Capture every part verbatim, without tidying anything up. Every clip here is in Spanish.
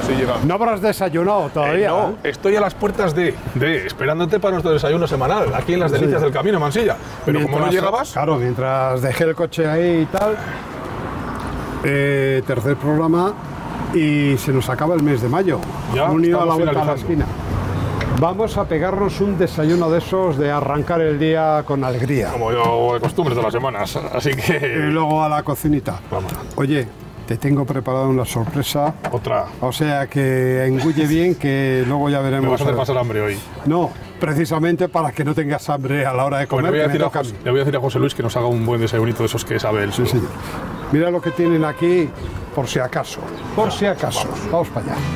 estoy llegando. No habrás desayunado todavía. Eh, no, ¿eh? estoy a las puertas de, de, esperándote para nuestro desayuno semanal, aquí en las delicias Sí. del camino, Mansilla. Pero Mientras- como no llegabas, Claro, mientras dejé el coche ahí y tal. eh, tercer programa y se nos acaba el mes de mayo. Ya Unido a la estamos vuelta a la finalizando. esquina. Vamos a pegarnos un desayuno de esos de arrancar el día con alegría. como yo de costumbre de las semanas, así Y que... luego a la cocinita. Vamos. Oye, te tengo preparado una sorpresa. Otra. O sea que engulle bien, que luego ya veremos. Me vas a hacer a ver. pasar hambre hoy. No, precisamente para que no tengas hambre a la hora de Pues comer. le, voy a que me decir a toca a José, mí. le voy a decir a José Luis que nos haga un buen desayunito de esos que sabe él. Sí, señor. Mira lo que tienen aquí, por si acaso. Por si acaso. Vamos para allá.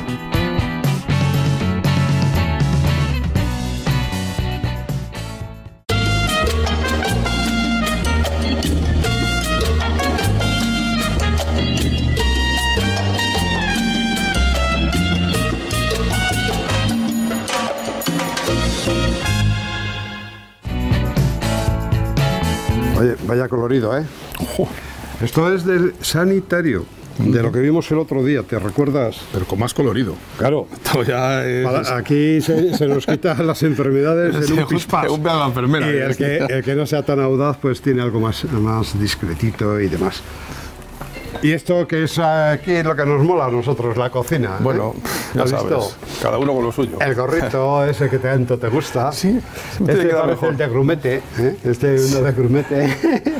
Oye, vaya colorido, ¿eh? Esto es del sanitario, de lo que vimos el otro día, ¿te recuerdas? Pero con más colorido. Claro. Esto ya es... Para- aquí se, se nos quitan las enfermedades en un Según- pispás. según vea la enfermera. Y el que, el que no sea tan audaz, pues tiene algo más, más discretito y demás. Y esto que es aquí lo que nos mola a nosotros, la cocina. ¿eh? Bueno, ya ¿Has sabes, visto? cada uno con lo suyo. El gorrito ese que tanto te gusta. Sí, siempre Este queda parece mejor. el de grumete. ¿eh? Este es uno de grumete.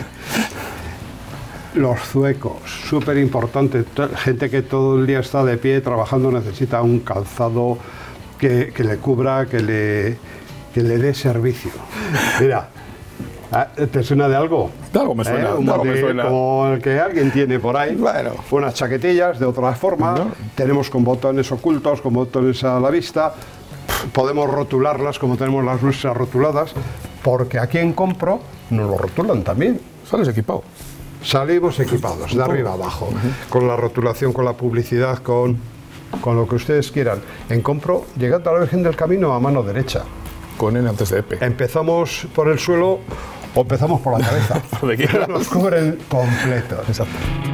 Los zuecos, súper importante. To- Gente que todo el día está de pie trabajando necesita un calzado que, que le cubra, que le, que le dé servicio. Mira, ah, ¿te suena de algo? De algo me suena, ¿Eh? Un de algo me bote suena. como el que alguien tiene por ahí. Bueno. Unas chaquetillas de otra forma. No. Tenemos con botones ocultos, con botones a la vista. Podemos rotularlas como tenemos las nuestras rotuladas, porque aquí en Compro nos lo rotulan también. Sales equipado. Salimos equipados, de arriba a abajo, con la rotulación, con la publicidad, con, con lo que ustedes quieran. En Compro, llegando a la Virgen del Camino a mano derecha. Con N antes de E P. Empezamos por el suelo o empezamos por la cabeza. Por donde quieras. Nos cubren completos. Exacto.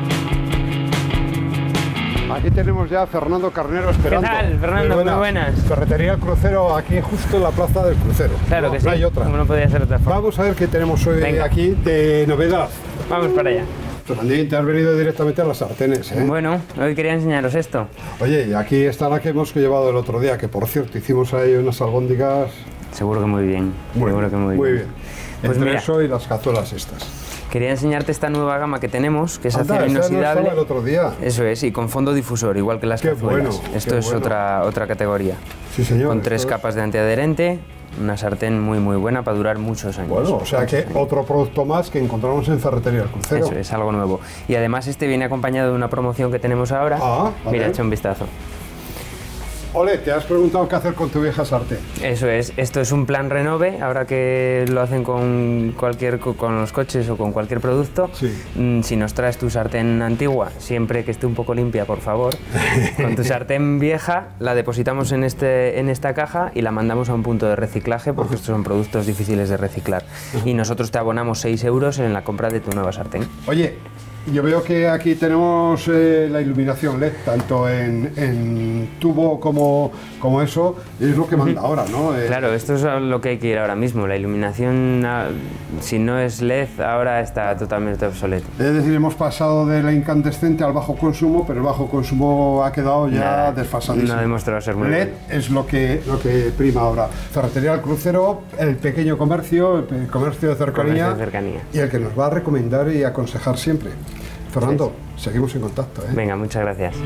Aquí tenemos ya a Fernando Carnero esperando. ¿Qué tal, Fernando? Muy buenas. Ferretería El Crucero, aquí justo en la plaza del Crucero. Claro No, que sí, no hay otra. como no podía ser de otra forma. Vamos a ver qué tenemos hoy Venga. aquí de novedad. Vamos para allá. Fernandín, te has venido directamente a las sartenes, ¿eh? Bueno, hoy quería enseñaros esto. Oye, y aquí está la que hemos llevado el otro día, que por cierto hicimos ahí unas albóndigas. Seguro que muy bien. Muy seguro bien, que muy, muy bien. bien. Pues Entre mira. eso y las cazuelas estas. Quería enseñarte esta nueva gama que tenemos, que es Anda, acero esa no inoxidable. estaba el otro día. Eso es, y con fondo difusor, igual que las Qué cazuelas. bueno, Esto qué es bueno. otra, otra categoría. Sí, señor. Con esto tres es- capas de antiadherente, una sartén muy muy buena para durar muchos años. Bueno, o sea que otro producto más que encontramos en Ferretería El Crucero. Eso es, algo nuevo. Y además este viene acompañado de una promoción que tenemos ahora. Ah, vale. Mira, echa un vistazo. Ole, te has preguntado qué hacer con tu vieja sartén. Eso es, esto es un plan renove, ahora que lo hacen con cualquier co- con los coches o con cualquier producto. Sí. Mm, si nos traes tu sartén antigua, siempre que esté un poco limpia, por favor, con tu sartén vieja la depositamos en este en esta caja y la mandamos a un punto de reciclaje, porque estos son productos difíciles de reciclar. Y nosotros te abonamos seis euros en la compra de tu nueva sartén. Oye, yo veo que aquí tenemos eh, la iluminación L E D, tanto en, en tubo como, como eso, es lo que manda ahora, ¿no? Eh, Claro, esto es a lo que hay que ir ahora mismo. La iluminación, ah, si no es L E D, ahora está totalmente obsoleto. Es decir, hemos pasado de la incandescente al bajo consumo, pero el bajo consumo ha quedado ya Nada, desfasadísimo. no ha demostrado ser muy L E D bueno. es lo que, lo que prima ahora. Ferretería El Crucero, el pequeño comercio, el pe- comercio de cercanía, Comercio de cercanía. y el que nos va a recomendar y aconsejar siempre. Fernando, seguimos en contacto, ¿eh? Venga, muchas gracias.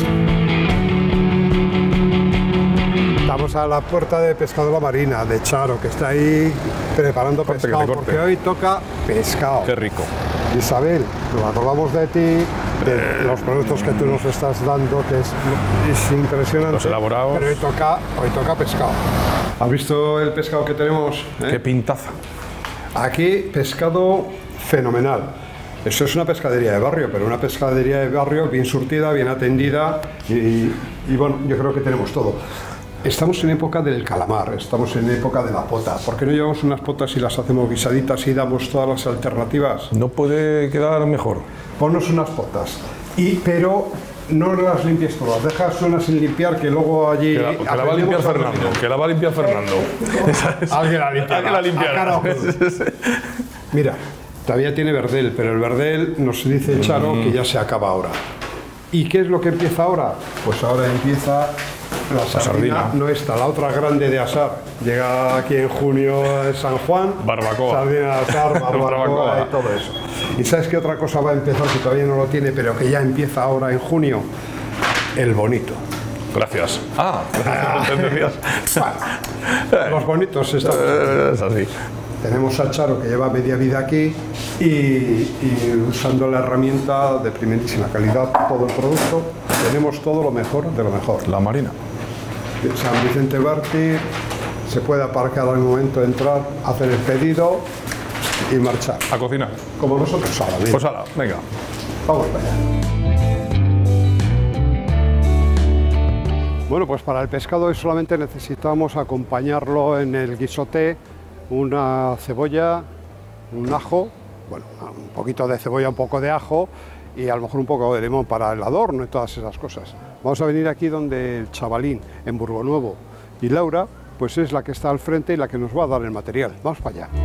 Estamos a la puerta de Pescado La Marina, de Charo, que está ahí preparando Corte, que te pescado, corte. porque hoy toca pescado. Qué rico. Isabel, nos acordamos de ti, de los productos que tú nos estás dando, que es, es impresionante. Los elaborados. Pero hoy toca, hoy toca pescado. ¿Has visto el pescado que tenemos? eh? Qué pintaza. Aquí, pescado fenomenal. Esto es una pescadería de barrio, pero una pescadería de barrio bien surtida, bien atendida y, y bueno, yo creo que tenemos todo. Estamos en época del calamar, estamos en época de la pota. ¿Por qué no llevamos unas potas y las hacemos guisaditas y damos todas las alternativas? No puede quedar mejor. Ponnos unas potas. Y, pero No las limpies todas, dejas una sin limpiar que luego allí... Que la, que la va a limpiar Fernando, que la va a limpiar Fernando. Alguien la limpiará. Alguien la limpiará. Mira, todavía tiene verdel, pero el verdel nos dice Charo mm. que ya se acaba ahora. ¿Y qué es lo que empieza ahora? Pues ahora empieza la sardina, sardina. No está, la otra grande de asar. Llega aquí en junio en San Juan. Barbacoa. Sardina de asar, barbacoa, barbacoa y todo eso. ¿Y sabes qué otra cosa va a empezar que todavía no lo tiene, pero que ya empieza ahora en junio? El bonito. Gracias. Ah, ¿entendías? Bueno, los bonitos están. Es así. Tenemos a Charo que lleva media vida aquí y, y usando la herramienta de primerísima calidad, todo el producto, tenemos todo lo mejor de lo mejor. La Marina. San Vicente Berti, se puede aparcar al momento de entrar, hacer el pedido y marchar. A cocinar. Como nosotros ahora mismo. Pues ahora, venga. Vamos para allá. Bueno, pues para el pescado solamente necesitamos acompañarlo en el guisote, una cebolla, un ajo, bueno, un poquito de cebolla, un poco de ajo y a lo mejor un poco de limón para el adorno y todas esas cosas. Vamos a venir aquí donde el chavalín, en Burgonuevo, y Laura, pues es la que está al frente y la que nos va a dar el material. Vamos para allá.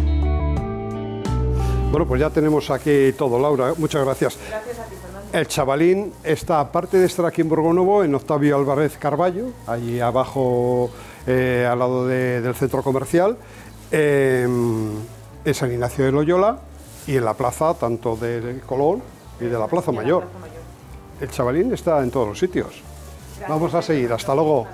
Bueno, pues ya tenemos aquí todo, Laura, muchas gracias. Gracias a ti, Fernando. El chavalín está, aparte de estar aquí en Burgonuevo, en Octavio Álvarez Carballo, allí abajo, eh, al lado de, del centro comercial, eh, en San Ignacio de Loyola y en la plaza tanto de Colón y de la Plaza Mayor. La Plaza Mayor. El chavalín está en todos los sitios. Gracias. Vamos a seguir, hasta luego.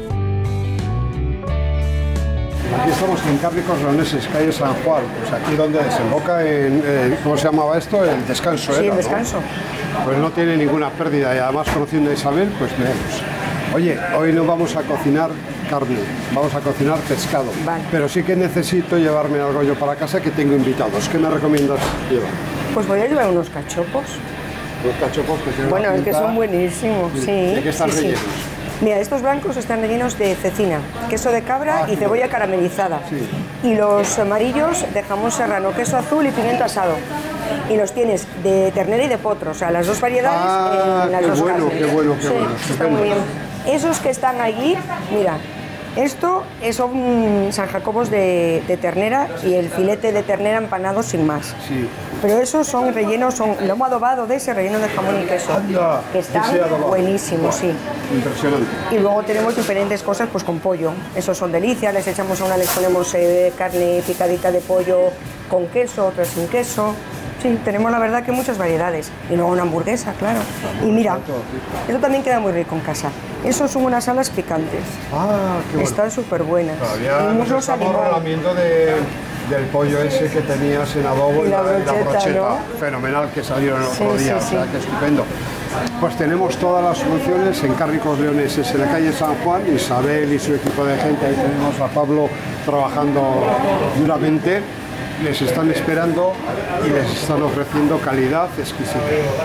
Aquí estamos en Cárnicos Leoneses, calle San Juan, pues aquí donde desemboca en, eh, ¿cómo se llamaba esto? El descanso. Sí, era, el descanso. ¿no? Pues no tiene ninguna pérdida y además conociendo a Isabel, pues veremos. Oye, hoy no vamos a cocinar carne, vamos a cocinar pescado. Vale. Pero sí que necesito llevarme algo yo para casa que tengo invitados. ¿Qué me recomiendas llevar? Pues voy a llevar unos cachopos. Los cachopos que tienen Bueno, la es que pinta... son buenísimos, sí. ¿De qué están sí, rellenos? Sí. Mira, estos blancos están rellenos de cecina, queso de cabra ah, y cebolla bueno. caramelizada. Sí. Y los amarillos de jamón serrano, queso azul y pimiento asado. Y los tienes de ternera y de potro, o sea, las dos variedades ah, en las qué dos bueno, carnes. qué bueno, qué sí, bueno. Está muy bien. Esos que están allí, mira, esto son San Jacobos de, de ternera y el filete de ternera empanado sin más. Sí. Pero esos son rellenos, son lomo adobado de ese relleno de jamón y queso. Anda, que están buenísimos, sí. Impresionante. Y luego tenemos diferentes cosas pues con pollo. Esos son delicias, les echamos a una, les ponemos eh, carne picadita de pollo con queso, otras sin queso. Sí, tenemos la verdad que muchas variedades. Y luego una hamburguesa, claro. Y mira, eso también queda muy rico en casa. Esos son unas alas picantes. Ah, qué bueno. Están súper buenas. Todavía nos estamos relamiendo de, del pollo ese que tenías en adobo y, y la, la, brocheta, la brocheta. ¿No? Fenomenal que salieron el otro sí, día, sí, o sea, sí. que estupendo. Pues tenemos todas las soluciones en Cárnicos Leoneses, en la calle San Juan. Isabel y su equipo de gente, ahí tenemos a Pablo trabajando duramente. Les están esperando y les están ofreciendo calidad exquisita.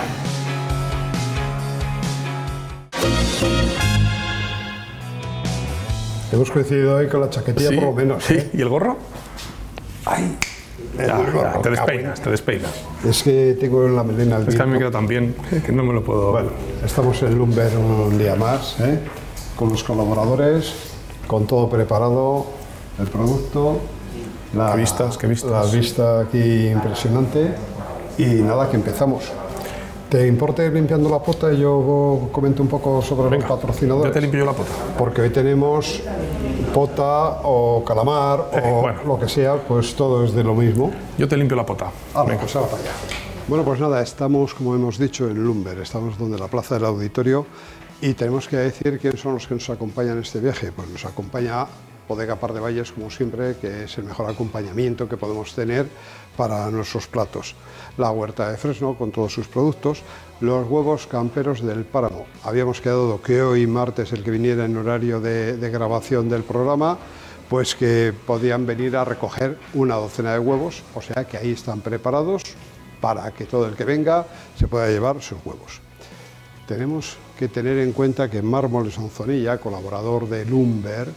Hemos coincidido hoy con la chaquetilla sí, por lo menos. Sí, ¿eh? ¿Y el gorro? ¡Ay! El ya, gorro, ya, te despeinas, te despeinas. Es que tengo en la melena el Es que a mí me queda tan bien que no me lo puedo... Bueno, estamos en Lumber un día más, ¿eh? Con los colaboradores, con todo preparado, el producto... La, ¿Qué vistas, qué vistas? La vista aquí impresionante y nada, que empezamos. ¿Te importa ir limpiando la pota y yo comento un poco sobre Venga, los patrocinadores? Ya te limpio yo la pota. Porque hoy tenemos pota o calamar eh, o bueno. lo que sea, pues todo es de lo mismo. Yo te limpio la pota. Ah, Venga, pues para allá. Bueno, pues nada, estamos, como hemos dicho, en Lumber, estamos donde la plaza del auditorio y tenemos que decir quiénes son los que nos acompañan en este viaje. Pues nos acompaña Bodega Par de Valles, como siempre, que es el mejor acompañamiento que podemos tener para nuestros platos. La Huerta de Fresno, con todos sus productos. Los huevos camperos del Páramo. Habíamos quedado que hoy martes, el que viniera en horario de, de grabación del programa, pues que podían venir a recoger una docena de huevos, o sea que ahí están preparados para que todo el que venga se pueda llevar sus huevos. Tenemos que tener en cuenta que Mármoles Onzonilla, colaborador de Lumber,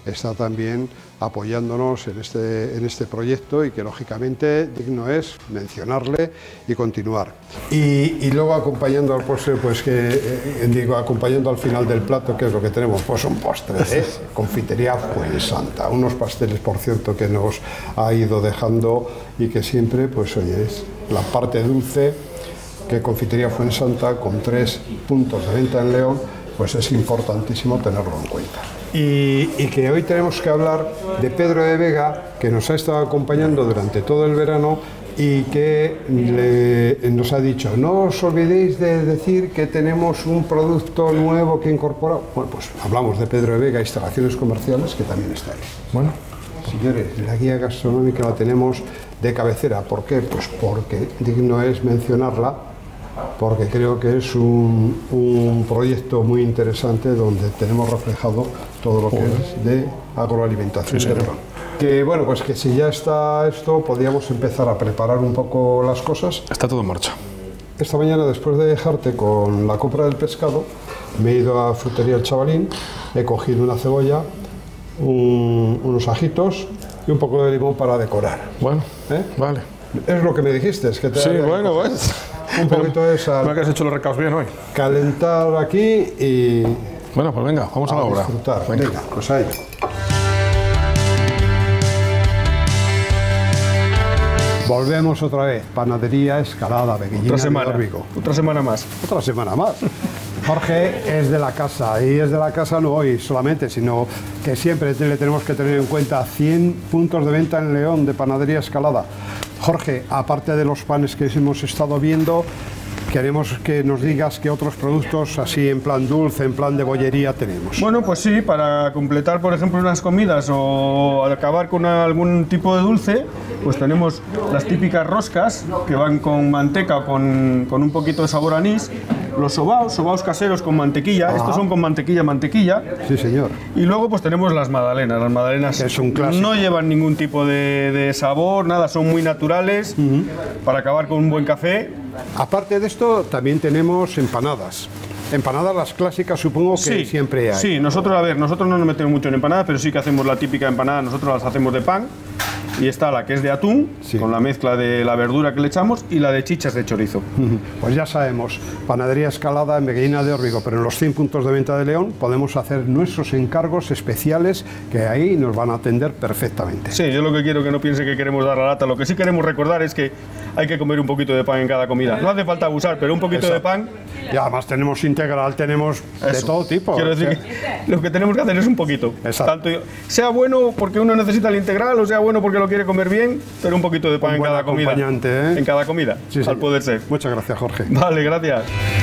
está también apoyándonos en este, en este proyecto y que lógicamente digno es mencionarle y continuar. Y, y luego acompañando al postre, pues que eh, digo, acompañando al final del plato, ¿qué es lo que tenemos? Pues un postre, ¿eh? Confitería Fuensanta, unos pasteles, por cierto, que nos ha ido dejando y que siempre, pues oye, es la parte dulce, que Confitería Fuensanta, con tres puntos de venta en León, pues es importantísimo tenerlo en cuenta. Y, y que hoy tenemos que hablar de Pedro de Vega, que nos ha estado acompañando durante todo el verano y que le, nos ha dicho, no os olvidéis de decir que tenemos un producto nuevo que incorpora. Bueno, pues hablamos de Pedro de Vega, instalaciones comerciales, que también está ahí. Bueno, señores, la guía gastronómica la tenemos de cabecera. ¿Por qué? Pues porque digno es mencionarla, porque creo que es un, un proyecto muy interesante donde tenemos reflejado todo lo que es de agroalimentación. Sí, que bueno, pues que si ya está esto, podríamos empezar a preparar un poco las cosas. Está todo en marcha. Esta mañana, después de dejarte con la compra del pescado, me he ido a Frutería El Chavalín, he cogido una cebolla, un, unos ajitos y un poco de limón para decorar. Bueno, ¿eh? Vale. Es lo que me dijiste, es que te sí, bueno, pues. Un poquito de sal. Creo que has hecho los recados bien hoy. Calentar aquí y... Bueno, pues venga, vamos a, a la obra. Disfrutar. Venga, venga, pues a ello. Volvemos otra vez. Panadería Escalada, Beguillina otra semana, de Órbigo. Otra semana más. Otra semana más. Jorge es de la casa, y es de la casa no hoy solamente, sino que siempre le tenemos que tener en cuenta cien puntos de venta en León de Panadería Escalada. Jorge, aparte de los panes que hemos estado viendo, queremos que nos digas qué otros productos así en plan dulce, en plan de bollería tenemos. Bueno, pues sí, para completar por ejemplo unas comidas o acabar con algún tipo de dulce, pues tenemos las típicas roscas que van con manteca, con, con un poquito de sabor a anís, los sobaos, sobaos caseros con mantequilla. Ajá. Estos son con mantequilla, mantequilla. Sí, señor. Y luego pues tenemos las magdalenas, las magdalenas es un clásico. No llevan ningún tipo de, de sabor, nada, son muy naturales, uh-huh. para acabar con un buen café. Aparte de esto, también tenemos empanadas. Empanadas las clásicas, supongo que sí, siempre hay. Sí, nosotros, a ver, nosotros no nos metemos mucho en empanadas, pero sí que hacemos la típica empanada, nosotros las hacemos de pan. Y está la que es de atún, sí. con la mezcla de la verdura que le echamos, y la de chichas de chorizo. Pues ya sabemos, Panadería Escalada en Beguillina de Órbigo, pero en los cien puntos de venta de León podemos hacer nuestros encargos especiales que ahí nos van a atender perfectamente. Sí, yo lo que quiero que no piense que queremos dar la lata, lo que sí queremos recordar es que hay que comer un poquito de pan en cada comida. No hace falta abusar, pero un poquito Exacto. de pan... Y además tenemos integral, tenemos Eso. de todo tipo. Quiero decir ¿sí? que lo que tenemos que hacer es un poquito. Tanto, sea bueno porque uno necesita el integral, o sea bueno porque lo quiere comer bien, pero un poquito de pan un en cada comida. ¿eh? En cada comida, sí, al sí. poder ser. Muchas gracias, Jorge. Vale, gracias.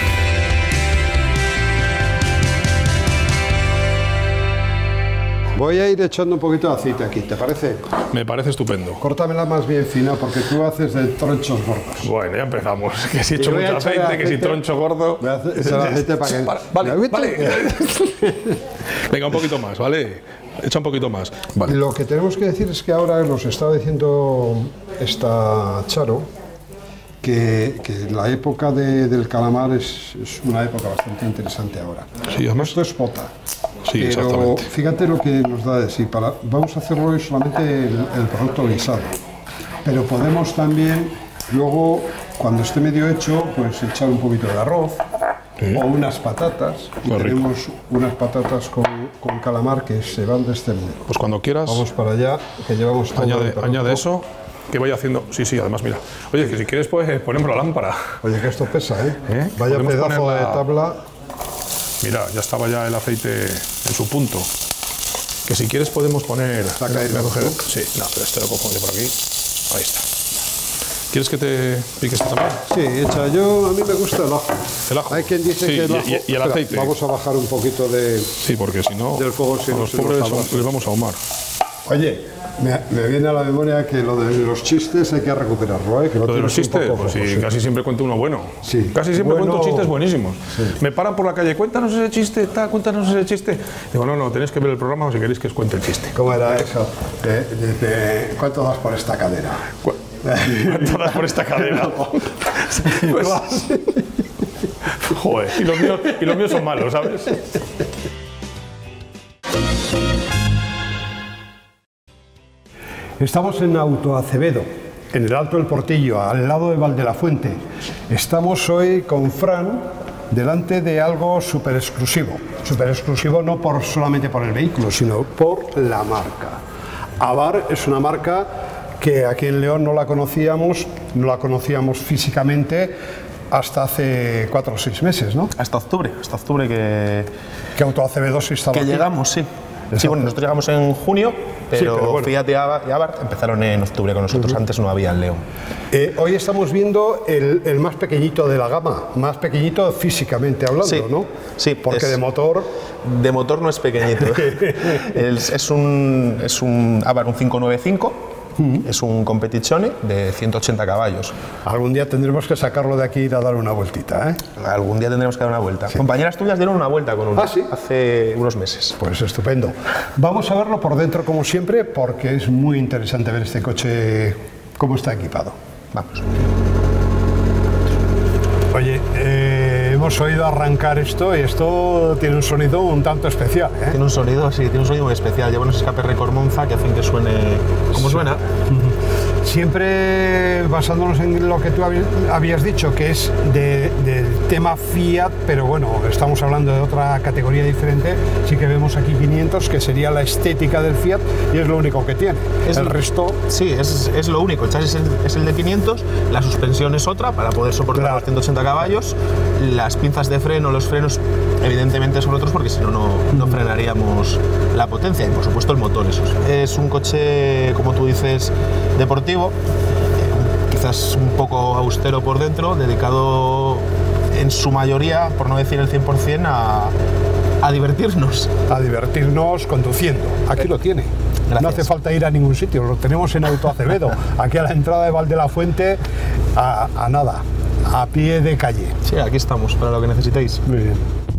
Voy a ir echando un poquito de aceite aquí, ¿te parece? Me parece estupendo. Córtamela más bien fina porque tú haces de tronchos gordos. Bueno, ya empezamos. Que si he hecho mucho aceite, aceite, que si troncho gordo... Voy a echar aceite para que... Vale, vale. Venga, un poquito más, ¿vale? Echa un poquito más. Vale. Lo que tenemos que decir es que ahora nos estaba diciendo esta Charo que, que la época de, del calamar es, es una época bastante interesante ahora. Sí, además... Esto es pota. Sí, pero exactamente. Fíjate lo que nos da de sí. Para, vamos a hacerlo hoy solamente el, el producto guisado. Pero podemos también, luego, cuando esté medio hecho, pues echar un poquito de arroz. ¿Sí? O unas patatas. Y tenemos unas patatas con, con calamar que se van de este mundo. Pues cuando quieras. Vamos para allá, que llevamos todo. Añade, añade eso. Que vaya haciendo. Sí, sí, además, mira. Oye, que si quieres, pues ponemos la lámpara. Oye, que esto pesa, ¿eh? ¿Eh? Vaya pedazo de tabla. Mira, ya estaba ya el aceite en su punto. Que si quieres podemos poner... La caída, ¿no? Sí, no, pero este lo cojo yo por aquí. Ahí está. ¿Quieres que te piques también? Sí, echa. Yo, a mí me gusta el ajo. El ajo. Hay quien dice sí, que el ajo... Y, y el Espera, aceite. Vamos a bajar un poquito de... Sí, porque si no... Del fuego, si los pobres les vamos a ahumar. Oye, me, me viene a la memoria que lo de los chistes hay que recuperarlo, ¿eh? Que lo, lo de los chistes, pues sí, sí, casi siempre cuento uno bueno. Sí. Casi siempre bueno, cuento chistes buenísimos. Sí. Me paran por la calle, cuéntanos ese chiste, tal, cuéntanos ese chiste. Digo, no, no, tenéis que ver el programa o si queréis que os cuente el chiste. ¿Cómo era eso? De, de, de, ¿Cuánto das por esta cadera? ¿Cu ¿Cuánto das por esta cadera? Pues, joder, y los, míos, y los míos son malos, ¿sabes? Estamos en Auto Acevedo, en el Alto del Portillo, al lado de Valdelafuente. Estamos hoy con Fran delante de algo súper exclusivo. Súper exclusivo no por, solamente por el vehículo, sino por la marca. Avar es una marca que aquí en León no la conocíamos, no la conocíamos físicamente hasta hace cuatro o seis meses, ¿no? Hasta octubre, hasta octubre que... Que Auto Acevedo sí estaba Que aquí. llegamos, sí. Sí, bueno, nosotros llegamos en junio, pero, Sí, pero bueno. Fiat y Abarth empezaron en octubre con nosotros, uh-huh. Antes no había en León. Eh, hoy estamos viendo el, el más pequeñito de la gama, más pequeñito físicamente hablando, Sí, ¿no? sí, porque es- de motor... De motor no es pequeñito. es, es un, es un Abarth un cinco nueve cinco, uh-huh. Es un Competizione de ciento ochenta caballos. Algún día tendremos que sacarlo de aquí y ir a dar una vueltita, ¿eh? Algún día tendremos que dar una vuelta. Compañeras tuyas dieron una vuelta con uno ¿Ah, sí? hace unos meses. Pues estupendo. Vamos a verlo por dentro como siempre, porque es muy interesante ver este coche cómo está equipado. Vamos. Oye, eh, hemos oído arrancar esto y esto tiene un sonido un tanto especial, ¿eh? Tiene un sonido, sí, tiene un sonido muy especial. Lleva unos escapes Record Monza que hacen que suene como suena. Siempre basándonos en lo que tú habi- habías dicho, que es de- del tema Fiat, pero bueno, estamos hablando de otra categoría diferente. Sí que vemos aquí quinientos, que sería la estética del Fiat, y es lo único que tiene. Es el lo- resto... Sí, es, es lo único. El chasis es el, es el de quinientos, la suspensión es otra para poder soportar Claro. los ciento ochenta caballos, las pinzas de freno, los frenos, evidentemente son otros porque si no, no no frenaríamos la potencia y por supuesto el motor. Eso es. Es un coche, como tú dices, deportivo, eh, quizás un poco austero por dentro, dedicado en su mayoría, por no decir el cien por cien, a, a divertirnos. a divertirnos conduciendo. Aquí lo tiene. Gracias. No hace falta ir a ningún sitio, lo tenemos en Auto Acevedo, aquí a la entrada de Valdelafuente, a, a nada, a pie de calle. Sí, aquí estamos, para lo que necesitéis. Muy bien.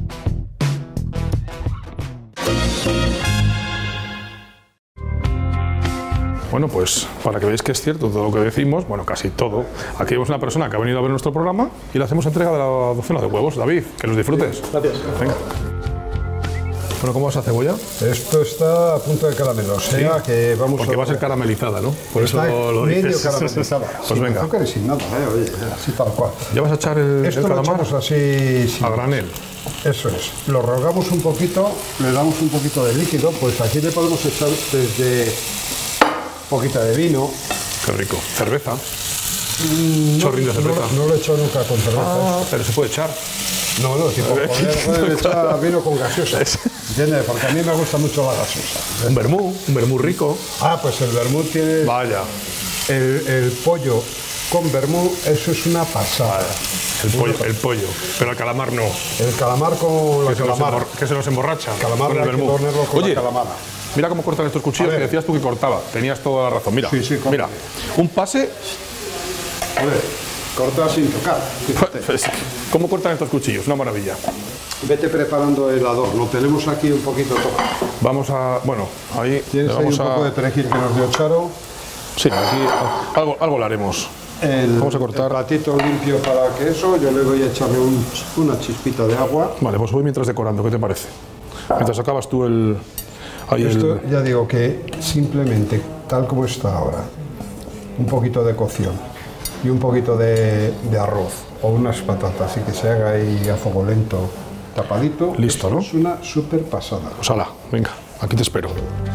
Bueno, pues para que veáis que es cierto todo lo que decimos, bueno, casi todo. Aquí vemos una persona que ha venido a ver nuestro programa y le hacemos entrega de la docena de huevos. David, que los disfrutes. Gracias. Venga. Bueno, ¿cómo va esa cebolla? Esto está a punto de caramelo, o sea que vamos Porque a... va a ser caramelizada, ¿no? Por Está eso lo medio dices. caramelizada. Pues sin venga. azúcar y sin nada, ¿eh? Oye, así tal cual. ¿Ya vas a echar el, Esto el lo calamar? echamos así... sí. A granel. Eso es. Lo rehogamos un poquito, le damos un poquito de líquido, pues aquí le podemos echar desde un poquito de vino. Qué rico. Cerveza. No, Chorrín de cerveza. no, no lo he hecho nunca con cerveza. Ah, pero se puede echar. No, no, tipo, poder, poder echar vino con gaseosa. ¿Entiendes? Porque a mí me gusta mucho la gaseosa. Un vermú, un vermú rico. Ah, pues el vermut tiene Vaya. el, el pollo con vermut, eso es una pasada. El pollo, el pollo. Pero el calamar no. El calamar con la Que se, nos calamara. embor- que se nos emborracha. Calamar con el hay que vermú. ponerlo con Oye, la calamara. mira cómo cortan estos cuchillos, A ver. que decías tú que cortaba. Tenías toda la razón. Mira, Sí, sí, corta. mira. Un pase. A ver, corta sin tocar. Fíjate. ¿Cómo cortan estos cuchillos? Una maravilla. Vete preparando el adorno. Tenemos aquí un poquito todo. Vamos a. Bueno, ahí. le Tienes ahí vamos un poco a. de perejil que nos dio Charo. Sí, aquí algo, algo le haremos. El, Vamos a cortar. el platito limpio para queso. Yo le voy a echarle un- una chispita de agua. Vale, pues voy mientras decorando, ¿qué te parece? Mientras acabas tú el. Ahí el- Esto ya digo que simplemente, tal como está ahora, un poquito de cocción y un poquito de, de arroz o unas patatas y que se haga ahí a fuego lento, tapadito. Listo, esto ¿no? Es una super pasada. Pues ala, venga, aquí te espero.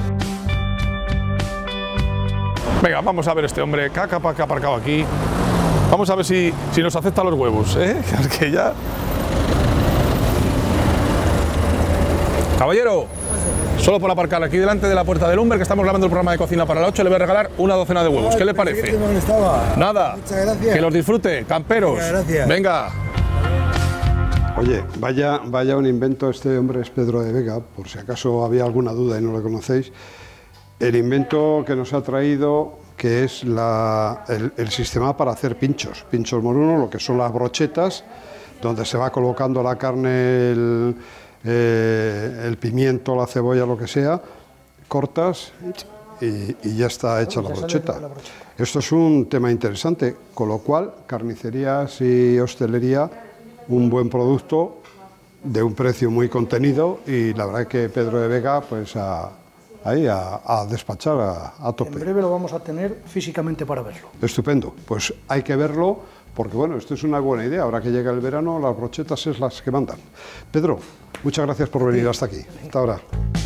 Venga, vamos a ver este hombre que ha capa- que ha aparcado aquí. Vamos a ver si, si nos acepta los huevos, ¿eh? Que ya... Caballero, solo por aparcar aquí delante de la puerta del Humber, que estamos grabando el programa de Cocina para la ocho, le voy a regalar una docena de huevos. ¿Qué le parece? Nada. Muchas gracias. Que los disfrute, camperos. Muchas gracias. Venga. Oye, vaya, vaya un invento, este hombre es Pedro de Vega, por si acaso había alguna duda y no lo conocéis. El invento que nos ha traído, que es la, el, el sistema para hacer pinchos, pinchos moruno, lo que son las brochetas, donde se va colocando la carne, el, eh, el pimiento, la cebolla, lo que sea, cortas y, y ya está hecha la brocheta. Esto es un tema interesante, con lo cual carnicerías y hostelería, un buen producto de un precio muy contenido, y la verdad es que Pedro de Vega pues ha, ahí a, a despachar a, a tope. En breve lo vamos a tener físicamente para verlo. Estupendo, pues hay que verlo porque bueno, esto es una buena idea, ahora que llega el verano las brochetas es las que mandan. Pedro, muchas gracias por venir hasta aquí, hasta ahora.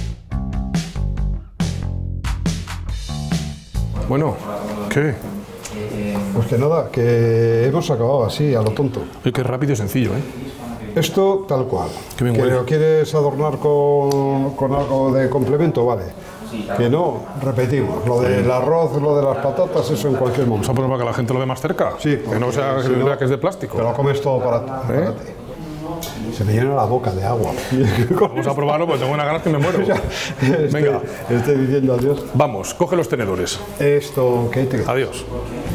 Bueno, ¿qué? Pues que nada, que hemos acabado así, a lo tonto. Es que es rápido y sencillo, ¿eh? Esto tal cual. Qué bien que huele. lo quieres adornar con, con algo de complemento, vale. Que no, repetimos, lo del arroz, lo de las patatas, eso en cualquier Vamos momento. a poner para que la gente lo ve más cerca. Sí, que no sea si que no, vea que es de plástico. Te lo comes todo para, para ¿Eh? ti. Se me llena la boca de agua. Vamos a probarlo, pues tengo una ganas que me muero. Venga, Estoy, estoy diciendo adiós. vamos, coge los tenedores. Esto, ¿qué te Adiós.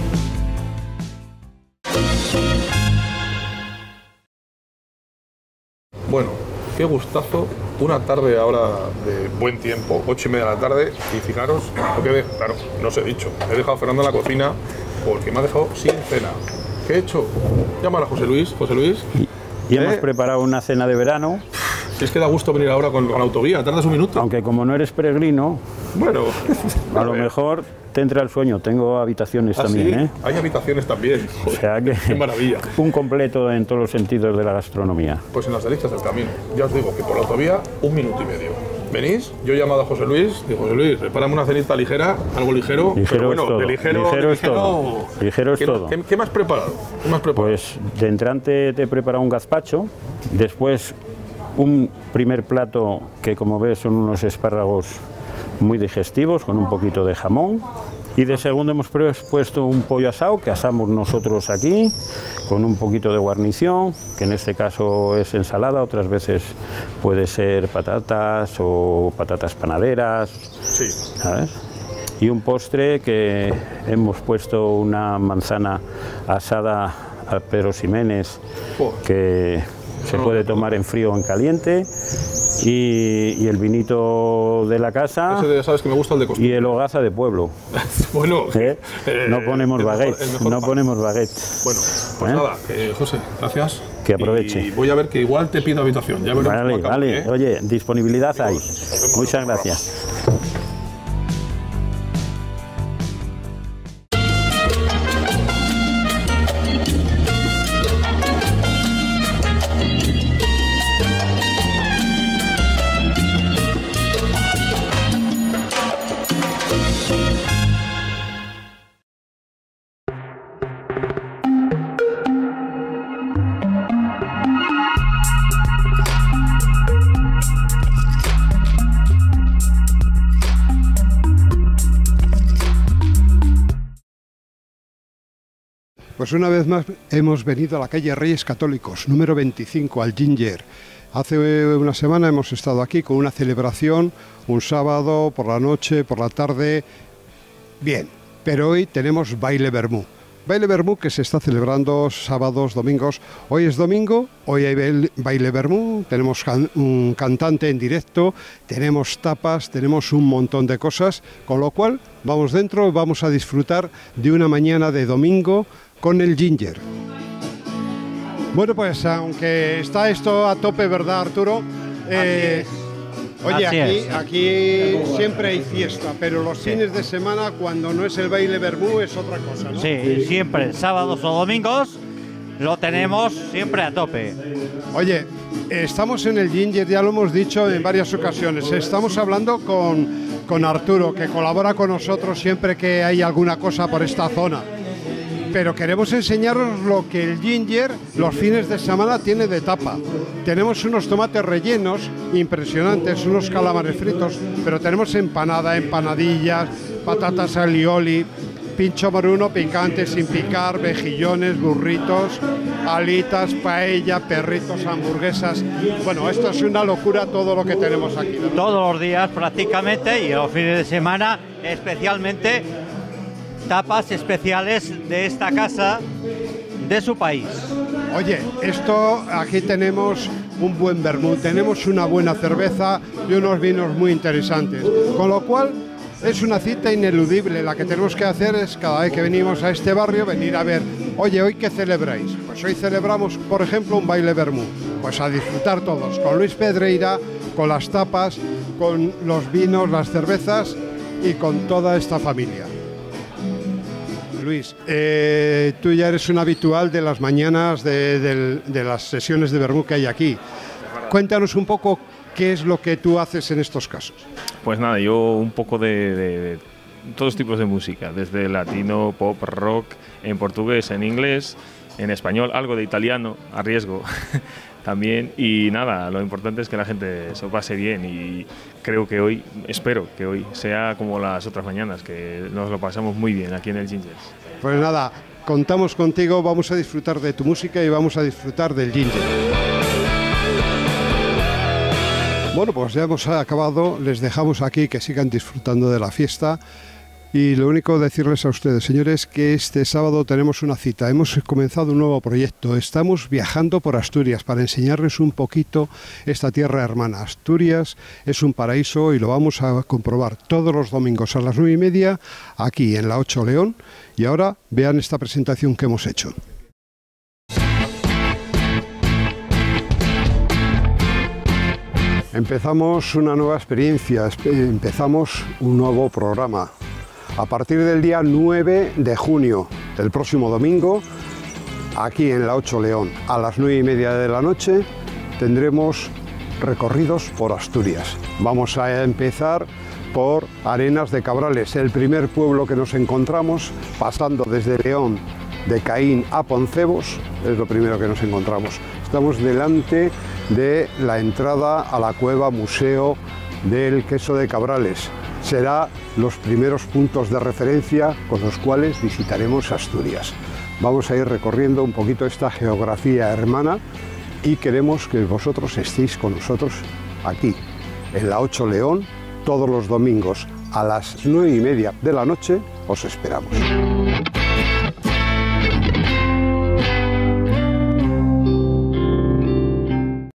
Bueno, qué gustazo. Una tarde ahora de buen tiempo, ocho y media de la tarde, y fijaros lo que ve. Claro, no os he dicho. He dejado a Fernando en la cocina porque me ha dejado sin cena. ¿Qué he hecho? Llamar a José Luis. José Luis. Y hemos ¿Eh? preparado una cena de verano, Si es que da gusto venir ahora con, con la autovía, tardas un minuto. aunque como no eres peregrino, Bueno, a lo mejor te entra el sueño. Tengo habitaciones ¿Ah, también, sí? ¿eh? Hay habitaciones también. O sea que Qué maravilla. un completo en todos los sentidos de la gastronomía. Pues en las delicias del camino. Ya os digo que por la autovía un minuto y medio. ¿Venís? Yo he llamado a José Luis. Digo, José Luis, prepárame una cenita ligera, algo ligero. Ligero pero bueno, es todo. de ligero, Ligero de es todo. Ligero es ¿Qué, todo. ¿qué, qué me has preparado? ¿Qué me has preparado? Pues de entrante te he preparado un gazpacho, después un primer plato que, como ves, son unos espárragos muy digestivos con un poquito de jamón, y de segundo hemos puesto un pollo asado que asamos nosotros aquí con un poquito de guarnición, que en este caso es ensalada, otras veces puede ser patatas o patatas panaderas, sí. ¿sabes? Y un postre que hemos puesto una manzana asada a Pedro Ximénez, Oh. que se puede tomar en frío o en caliente, y, y el vinito de la casa Ese ya sabes que me gusta el de y costumbre. el hogaza de pueblo. Bueno, ¿eh? eh, No ponemos el mejor- baguette, el mejor no pan. ponemos baguette. Bueno, pues ¿Eh? nada, eh, José, gracias. Que aproveche. Y voy a ver que igual te pido habitación. Ya veremos Vale, cómo acabo, vale. ¿eh? Oye, disponibilidad hay. vemos Muchas en otro gracias. Pues una vez más hemos venido a la calle Reyes Católicos, número veinticinco, al Ginger. Hace una semana hemos estado aquí con una celebración, un sábado, por la noche, por la tarde. Bien, pero hoy tenemos baile vermú. Baile vermú que se está celebrando sábados, domingos. Hoy es domingo, hoy hay baile- baile vermú, tenemos can- un cantante en directo, tenemos tapas, tenemos un montón de cosas, con lo cual vamos dentro, vamos a disfrutar de una mañana de domingo con el Ginger. Bueno, pues aunque está esto a tope, ¿verdad, Arturo? Eh, Oye, Así aquí, es. aquí siempre hay fiesta, pero los fines de semana, cuando no es el baile vermú, es otra cosa, ¿no? Sí, siempre, sábados o domingos, lo tenemos siempre a tope. Oye, estamos en el Ginger, ya lo hemos dicho en varias ocasiones. Estamos hablando con, con Arturo, que colabora con nosotros siempre que hay alguna cosa por esta zona. Pero queremos enseñaros lo que el Ginger los fines de semana tiene de tapa. Tenemos unos tomates rellenos impresionantes, unos calamares fritos, pero tenemos empanada, empanadillas, patatas alioli, pincho moruno picante sin picar, mejillones, burritos, alitas, paella, perritos, hamburguesas. Bueno, esto es una locura todo lo que tenemos aquí, ¿verdad? Todos los días prácticamente y los fines de semana especialmente tapas especiales de esta casa, de su país. Oye, esto aquí tenemos un buen vermut, tenemos una buena cerveza y unos vinos muy interesantes. Con lo cual es una cita ineludible. La que tenemos que hacer es cada vez que venimos a este barrio venir a ver, oye, ¿hoy qué celebráis? Pues hoy celebramos, por ejemplo, un baile vermut. Pues a disfrutar todos, con Luis Pedreira, con las tapas con los vinos, las cervezas y con toda esta familia. Luis, eh, tú ya eres un habitual de las mañanas de, de, de las sesiones de vermú que hay aquí. Cuéntanos un poco qué es lo que tú haces en estos casos. Pues nada, yo un poco de, de, de todos tipos de música, desde latino, pop, rock, en portugués, en inglés, en español, algo de italiano, a riesgo también. Y nada, lo importante es que la gente se lo pase bien y creo que hoy, espero que hoy sea como las otras mañanas, que nos lo pasamos muy bien aquí en el Gingers. Pues nada, contamos contigo, vamos a disfrutar de tu música y vamos a disfrutar del Ginger. Bueno, pues ya hemos acabado, les dejamos aquí que sigan disfrutando de la fiesta y lo único decirles a ustedes, señores, que este sábado tenemos una cita, hemos comenzado un nuevo proyecto, estamos viajando por Asturias para enseñarles un poquito esta tierra hermana. Asturias es un paraíso y lo vamos a comprobar todos los domingos a las nueve y media aquí en la ocho León y ahora vean esta presentación que hemos hecho. Empezamos una nueva experiencia, empezamos un nuevo programa. A partir del día nueve de junio, el próximo domingo, aquí en la ocho León, a las nueve y media de la noche, tendremos recorridos por Asturias. Vamos a empezar por Arenas de Cabrales, el primer pueblo que nos encontramos, pasando desde León, de Caín a Poncebos, es lo primero que nos encontramos. Estamos delante de la entrada a la cueva Museo del Queso de Cabrales. Será los primeros puntos de referencia con los cuales visitaremos Asturias. Vamos a ir recorriendo un poquito esta geografía hermana y queremos que vosotros estéis con nosotros aquí, en la ocho León, todos los domingos a las nueve y media de la noche. Os esperamos.